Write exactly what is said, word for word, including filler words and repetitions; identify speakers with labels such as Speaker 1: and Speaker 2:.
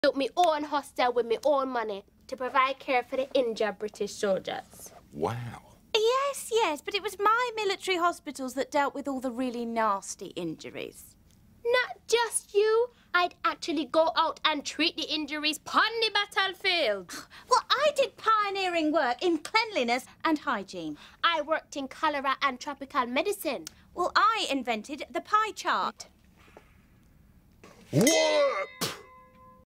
Speaker 1: built my own hostel with my own money to provide care for the injured British soldiers.
Speaker 2: Wow.
Speaker 3: Yes, yes, but it was my military hospitals that dealt with all the really nasty injuries.
Speaker 1: Not just you. I'd actually go out and treat the injuries on the battlefield.
Speaker 3: Well, I did pioneering work in cleanliness and hygiene.
Speaker 1: I worked in cholera and tropical medicine.
Speaker 3: Well, I invented the pie chart.
Speaker 2: What?